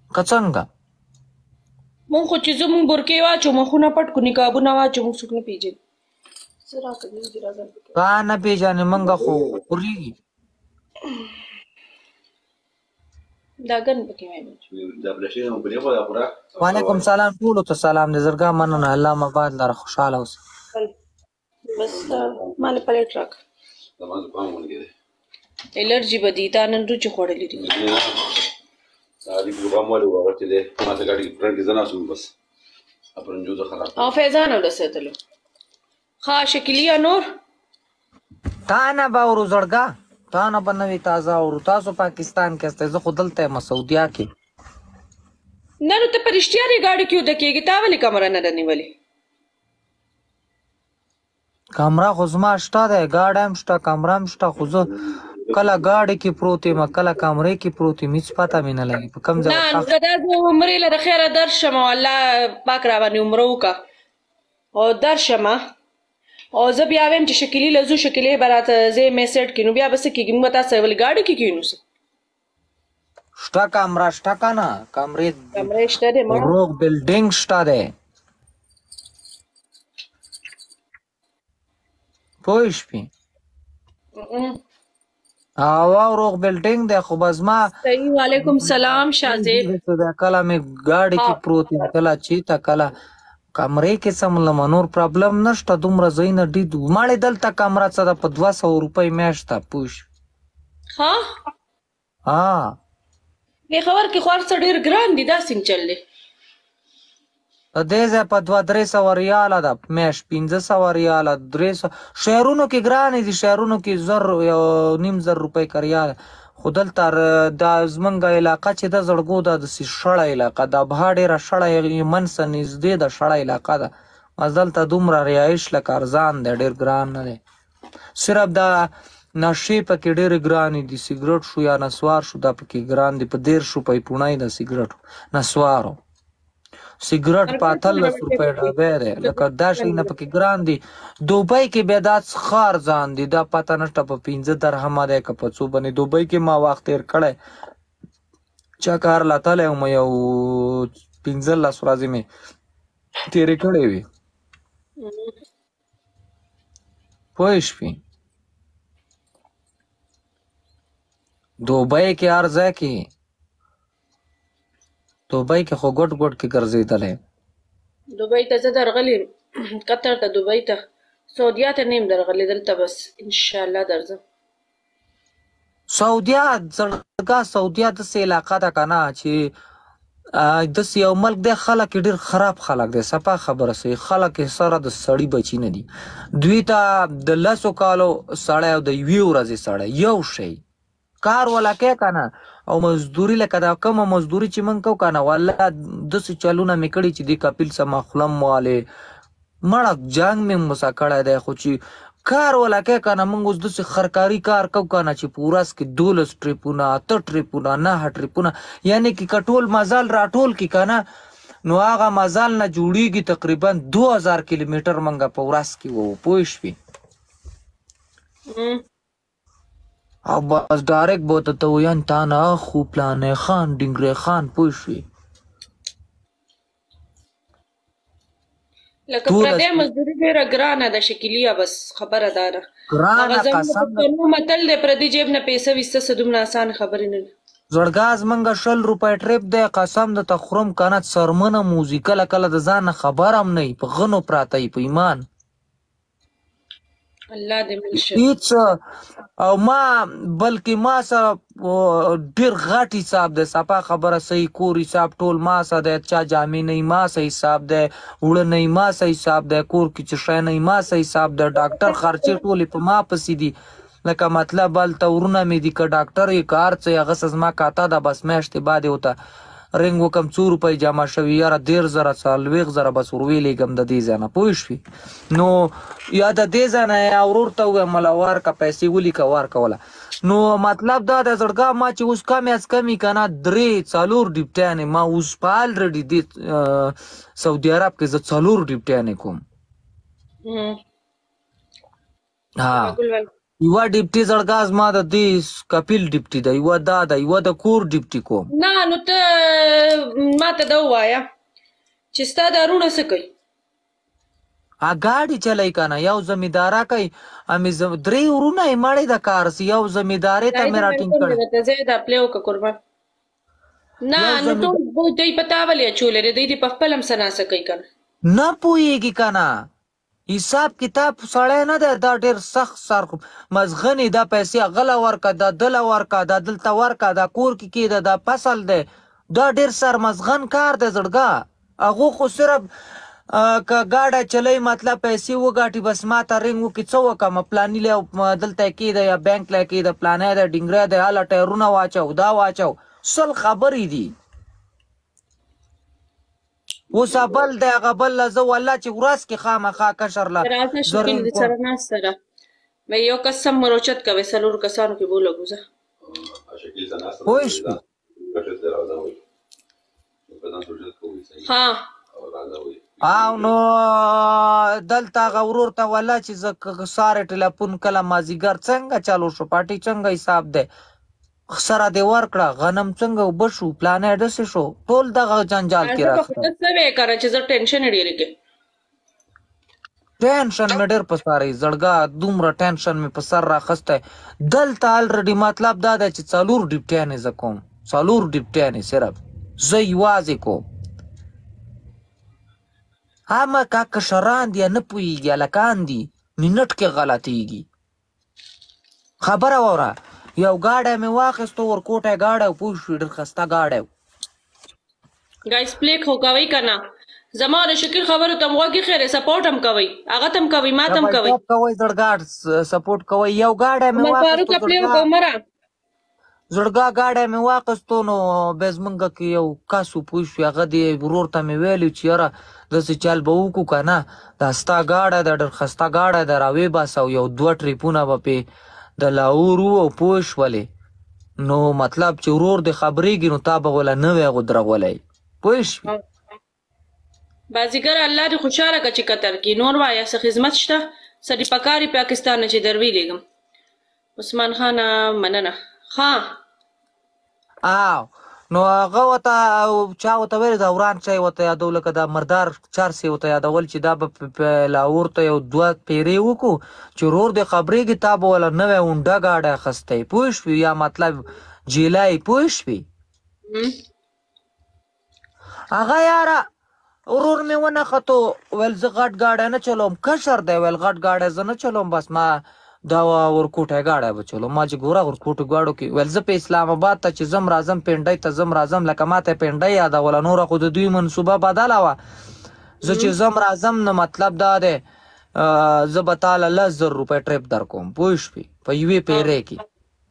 که څنګه مونږ خو چې زمونږ برکې واچو مخونه پټ کو نقابونه واچو مونږ څوک نه پیژني تا نه پیژنې موږ خو خورېږي دا ګن پکې وعلیکم سلام ټولو ته سلام دی زرګا مننه الله مباد لره خوشحاله اوسه بس مال پلیټ راک الرجی بدی تا نن روچ خوړلې دي ساری ګورم ولې ورته دې ما ته ګاډي پرنګ زنه سم بس اپرن جو خراب او فیضان ولساتلو خا شکلیه نور تا نه به ورو زړګا تا نه به نوې تازه ورو تاسو پاکستان کې استئ زه خو دلته یم سعودیا کې نه نو ته په رښتیا دې ګاډي کې ودکېږي تا ولې کمره نه ده نیولې کمره خو زما شته دی ګاډی هم شته کمره هم شته خو زه کله ګاډي کې پروت یم کله کمرې کې پروت یم هېڅ پته مې نه لګي په کوم ځای نه نو دا زه عمرې له د خیره درشم او الله پاک را باندې عمره وکړه او درشم او زه بیا ویم چې شکلي له ځو شکلې به راته زه یې میسج کړي نو بیا به څه کېږي موږ به تاسو ولې ګاډي کې کښېنوسو شته کمره شته که نه کمرې شته دی روغ بلډینګ شته دی پوه شوې او روغ بلډینګ دی خو به زما صحیح وعلیکم سلام شازیب کله مې ګاډي کې پروت یم کله چېرته کله کمرې کې څه ملمه نور پرابلم نشته دومره ځایونه ډېر ماړې دلته کمره څه ده په 200 روپۍ میاشت ده پوه شوې ها دې خبر کې خو هر څه ډېر ګران دي دا څنګه چل دی د دې ځای په 200-300 ریاله ده میاشت 500 ریاله 300 شهرونو کې ګرانې دي شهرونو کې 1,500 روپۍ که ریاله خو دلته دا زمونږ علاقه چې ده زړګو ده داسې شړه علاقه ده ابها ډېره شړه منځ ته نږدې ده شړه علاقه ده بس دلته دومره رهایش لکه ارزان دی ډېر ګران نه دی صرف دا نشې پکې ډېرې ګرانې دي سګرټ شو یا نسوار شو دا پکې ګران دي په 1,000 روپۍ پوڼۍ د سګرټو نسوارو سګرټ په 18 روپۍ ډبی دی لکه دا شیونه پکې ګران دي دوبۍ کې بیا دا څښه ارزان دي دا پته نشته په 15 درهمه دی که په څو باندې دوبۍ کې ما وخت تېر کړی چا کار لا تلی وم یو 15 ورځې مې تېرې کړې وي پوه شوې دوبۍ کې هر ځای کې دوبۍ کې خو ګوټ ګوټ کې ګرځېدلی دوبۍ ته زه درغلی یم قطر ته دوبۍ ته سعودیا ته نه یم درغلی دلته بس انشاءالله درځم سعودیا زړګا سعودیا داسې علاقه ده که نه چې داسې یو ملک دی خلک یې ډېر خراب خلک دی صفا خبره صحیح خلک یې سره د سړي بچي نه دي دوی ته د 10 کالو سړی او د 1 ورځې سړی یو شی کار ولا کې که نه او مزدوري لکه دا کومه مزدوري چې موږ کوو که نه والله داسې چلونه مې کړي چې دې کپیل سمه خوله م والې مړه جنګ مې مسا کړی دی خو چې کار ولا کې که نه موږ اوس داسې خرکاري کار کوو که نه چې په ورځ کې 12 ټریپونه 8 ټریپونه 9 ټریپونه یعنې کې که ټول مزل راټول کړي که نه نو هغه مزل نه جوړېږي تقریبا 2000 کیلومیټر موږ په ورځ کې وو پوه شوې او بس ډایرکټ به ورته ویل تا نه اخو پلانی خان ډنګرې خان پوه شوې لکه پردی مزدوري ډېره ګرانه ده شکلیه بس خبره دا ده هغه زموږ پښتنو متل دی پردي جیب نه پیسه ویسته څه دومره اسانه خبرې نه دي زړګا زمونږ 20 روپۍ ټریپ دی قسم درته خورم که نه څرمنه موزي کله کله د ځان نه خبر هم نه وي په غنو پراته وي په ایمان الله دې مل شه هېڅ او ما بلکې ما سره ډېر غټ حساب دی صفا خبره صحیح کور حساب ټول ما سره دی چا جامې نه ما سه حساب دی اوړه نه ما سه حساب دی کور کې چې شی نه ما سه حساب دی ډاکټر خرچې ټولې په ما پسې دي لکه مطلب هلته ورونه مې دي که ډاکټر یې که هر څه یې هغه څه زما کاته ده بس میاشتې بعد یې ورته رنګ وکم 2 روپۍ جمع شوي یاره 1,000 40,000 بس ورویلېږم د دې ځای نه پوه شوې نو یا د دې ځای نه یا ورور ته ووایم مله ورکه پیسې ولیکه ورکوله نو مطلب دا د زړګا ما چې اوس کم از کم که نه 3-4 ډیپټیانې ما اوس په الریډي دې سعودي عرب کې زه 4 ډیپټیانې کوم یوه ډیپټي زړګا زما د دې کپیل ډیپټي ده، یوه دا ده، یوه د کور ډیپټي کوم. نه نو ته ما ته دا ووایه چې ستا دا وروڼه څه کوي؟ ګاډي چلی کنه، یو زمینداره کوي، درې وروڼه یې مړی د کار سي، یو زمیندارې ته مې راټینګ کړ. زه دا پلی وکړه قربان. نه نو ټول دوی په تا ولې اچولې دی، دوی دې په خپل هم څه ناسه کوي کنه. نه پوهېږي کنه، حساب کتاب سړی نه دی، دا ډېر سخت سر مزغنې، دا پیسې غله ورکه، دا دله ورکه، دا دلته ورکه، دا کور کې کېده، دا فصل دی، دا ډېر سرمزغن کار دی زړګا. هغو خو صرف که ګاډی چلی مطلب پیسې وګاټي بس ما ته رنګ وکړي څه وکړم، پلاني لی دلته یې کېده یا بینک لی کېده، پلانی دی ډینګری دی، هله ټایرونه واچو دا واچو، سل خبرې دي. اوس بل دی هغه بل له زه والله چې ورځ کې خامخا کشر له راځه شکیل دې سره ناسته ده، یو کس سم مروچت کوي څلور کسانو کې بولګو زه پوه شوې. ها او نو دلته هغه ورور ته والله چې زه سارې ټلیفون کله مازدیګر څنګه چالو شو، پاټي څنګه حساب دی، سره دې ورکړه، غنم څنګه اوبه شو، پلانی ډسې شو، ټول دغه جنجال کې راځه. ته څه وې کنه چې زه ټینشن یې ډېرې کې ټینشن مې ډېر په سر یې زړګا، دومره ټینشن مې په سر راخستی. دلته الریډي مطلب دا دی چې څلور ډیپټیانې زه کوم، څلور ډیپټیانې صرف زه یوازې کوم. همه که کشران دي نه پوهېږي، هلکان دي منټ کې غلطېږي. خبره واوره، یو ګاډی مې واخیستو ورکوټی ګاډی و، پوه شوې ډېر ښایسته ګاډی و. ګایس پلیک خو کوئ که نه، زما د شکیل خبرو ته م غوږ ایښی دی، سپورټ هم کوئ، هغه ته هم کوئ، ما ته هم کوئ، کوئ زړګا سپورټ کوئ. یو ګاډی مې فاروقه پلی وکړو مره زړګا ګاډی مې واخیستو نو بیا زمونږ کې یو کس و پوه شوې، هغه دې ورور ته مې ویلي چې یاره داسې چل به وکړو که نه، دا ستا ګاډی دی ډېر ښایسته ګاډی دی، راویباسه او یو دوه ټریپونه به پې د لاهور وو پوه شولې، نو مطلب چې ورور دې خبرېږي نو تا به وله نه وی غودرغولی پوه شوې. بازیګر الله دې خوشحاله کړه چې قطر کې، نور وایه څه خدمت شته، څه دې پکار یې پاکستان نه چې در ویلېږم. عثمان خانه مننه. ها او نو هغه ورته چا ورته ویل دا وران چای ورته یادول، لکه دا مردار چارسې ورته یادول چې دا به لاهور ته یو دوه پیرې وکړو چې ورور دې خبرېږي، تا به وله نوی اونډه ګاډی اخیستی پوه شوې، یا مطلب جیلی پوه شوې. هغه یاره ورور مې ونښتو، ویل زه غټ ګاډی نه چلوم، کشر دی ویل غټ ګاډی زه نه چلوم، بس ما دا ورکوټی ګاډی به چلوم. ما چې ګوره ورکوټو ګاډو کې ویل زه په اسلام آباد ته چې ځم راځم، پنډۍ ته ځم راځم، لکه ما ته پنډۍ یادوله، نوره خو د دوی منصوبه بدله وه. زه چې ځم راځم نو مطلب دا دی زه به تاله 10,000 روپۍ ټریپ در کوم پوه شوې په یوې پیرې کې.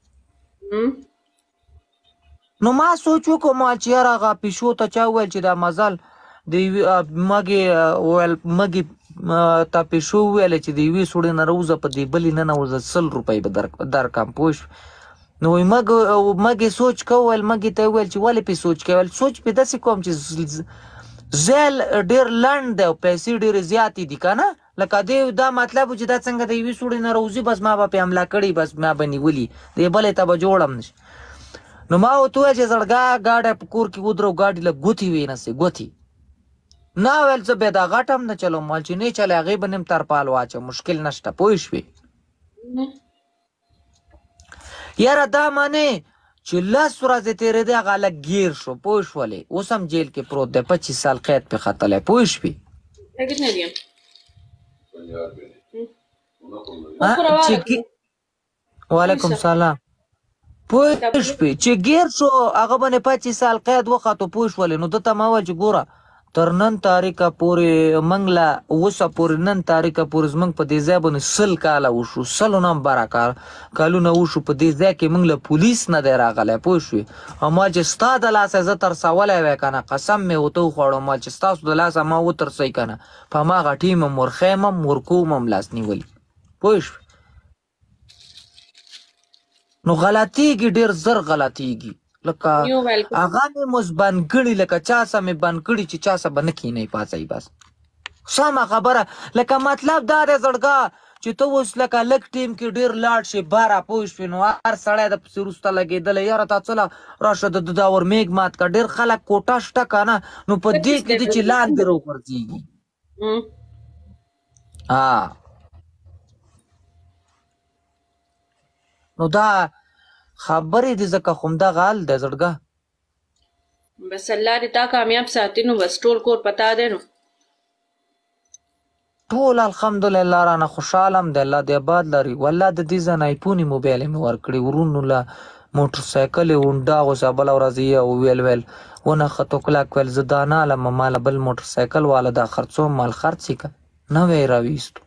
نو ما سوچ وکړو ما چې یاره هغه پیشو ته چا وویل چې دا مزل د مږې ویل مږې تا پیشو وویلې چې د یوې سوړې نه راوځه په دې بلې نه نوځه 100 روپۍ به درکړم پوه شوې. نو مږې سوچ کو ویل مږې ته یې وویل چې ولې پې سوچ کوې، ویل سوچ پې داسې کوم چې ځیل ډېر لنډ دی او پیسې ډېرې زیاتې دي که نه، لکه دې دا مطلب و چې دا څنګه د یوې سوړې نه راوځي بس ما به پې حمله کړي، بس ما به نیولي، دې بلې ته به جوړم نشي. نو ما ورته وویل چې زړګا ګاډی په کور کې ودرو، ګاډي له ګوتې وې نسې ګوتې نه، ویل زه بیا دا غټ هم نه چلوم، مال چې نه چلی هغې به نیم ترپال واچم، مشکل نشته پوه شوې. یاره دا منې چې 10 ورځې تېرېدې هغه هلک ګیر شو پوه شولې، اوس هم جیل کې پروت دی، 25 سال قید پې ختلی پوه شوې. وعلیکم سلام. پوه شوې چې ګیر شو هغه باندې 25 سال قید وختو پوه شولې. نو ده ته ما وویل چې ګوره تر نن تاریخه پورې موږ له اوسه پورې نن تاریخه پورې زموږ په دې ځای باندې 100 کاله وشو، 100 نه هم بره کالونه وشو په دې ځای کې موږ له پولیس نه دی راغلی پوه شوې. او ما چې ستا د لاسه زه ترسولی وی که نه قسم مې ورته وخوړم، ما چې ستاسو د لاسه ما وترسئ که نه په هماغه ټیم هم ورخیم هم ورکوم هم لاس نیولي پوه شوې. نو غلطېږي ډېر زر غلطېږي، لکه هغه مې مز بند کړي، لکه چا څه مې بند کړي چې چا څه به نه کښېنئ پاڅئ بس سمه خبره. لکه مطلب دا دی زړګا چې چې ته اوس لکه لږ ټیم کې ډېر لاړ شي باره پوه شوې نو هر سړی د پسې وروسته لګېدلی یاره تا څه له راشه د دا ورمېږ مات که ډېر خلک کوټه شته که نه نو په دې کې دي چې لاندې راوغورځېږي نو دا خبرې دي ځکه خو همدغه حل دی زړګه بس الله دې تا کامیاب ساتي نو بس ټول کور پتا دی نو ټول الحمدلله رانه خوشحاله هم دی الله دې آباد لري والله د دې ځای نه ایفوني موبایل یې مې ورکړي ورونو له موټرسایکل یې ونډه غوسه بله ورځ یې ویل ونښتو کلک ویل زه دا نه علم ما له بل موټرسایکل والا دا خرڅوم مال خرڅ یې که نوی یې راویستو